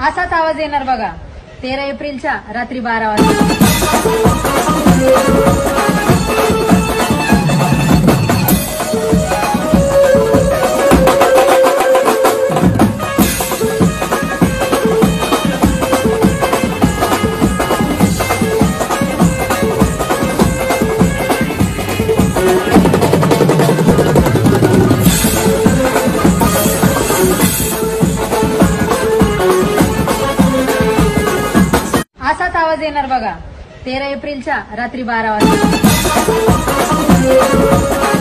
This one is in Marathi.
असाच आवाज येणार बघा 13 एप्रिलच्या रात्री 12 वाजता। असाच आवाज येणार बघा 13 एप्रिलच्या रात्री 12 वाजता।